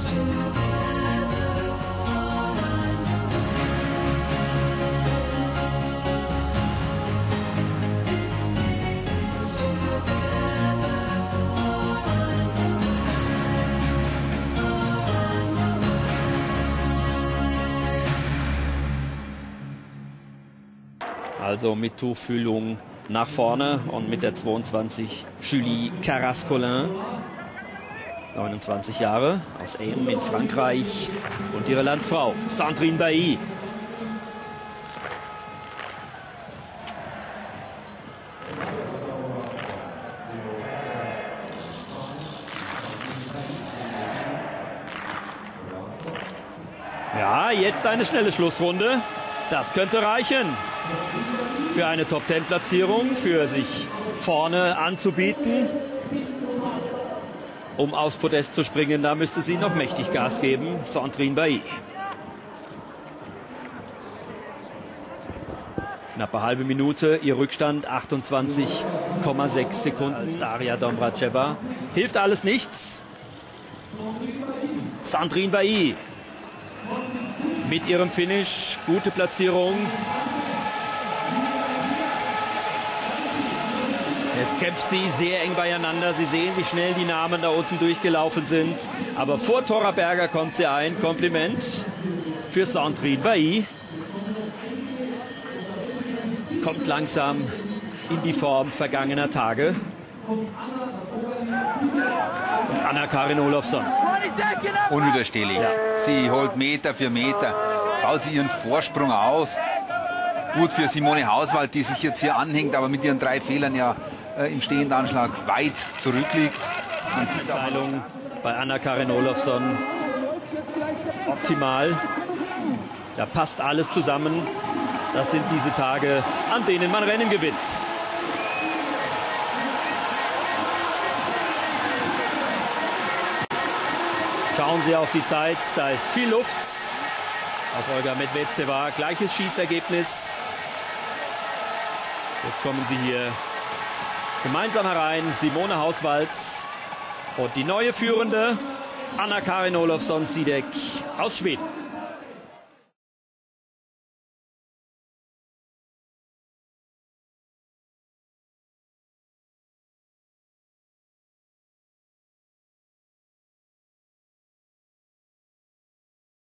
Also mit Tuchfühlung nach vorne und mit der 22 Julie Carrascolin, 29 Jahre, aus Aime in Frankreich, und ihre Landsfrau Sandrine Bailly. Ja, jetzt eine schnelle Schlussrunde. Das könnte reichen für eine Top-10-Platzierung, für sich vorne anzubieten. Um aufs Podest zu springen, da müsste sie noch mächtig Gas geben, Sandrine Bailly. Knappe halbe Minute, ihr Rückstand 28,6 Sekunden als Daria Domracheva. Hilft alles nichts. Sandrine Bailly mit ihrem Finish, gute Platzierung. Jetzt kämpft sie sehr eng beieinander. Sie sehen, wie schnell die Namen da unten durchgelaufen sind. Aber vor Tora Berger kommt sie ein. Kompliment für Sandrine Bailly. Kommt langsam in die Form vergangener Tage. Und Anna-Karin Olofsson. Unwiderstehlich. Ja. Sie holt Meter für Meter, baut sie ihren Vorsprung aus. Gut für Simone Hauswald, die sich jetzt hier anhängt, aber mit ihren 3 Fehlern ja im stehenden Anschlag weit zurückliegt. Man sieht Teilung bei Anna-Karin Olofsson optimal. Da passt alles zusammen. Das sind diese Tage, an denen man Rennen gewinnt. Schauen Sie auf die Zeit, da ist viel Luft. Auf Olga Medvedeva, gleiches Schießergebnis. Jetzt kommen sie hier gemeinsam herein, Simone Hauswald und die neue Führende Anna-Karin Olofsson-Sidek aus Schweden.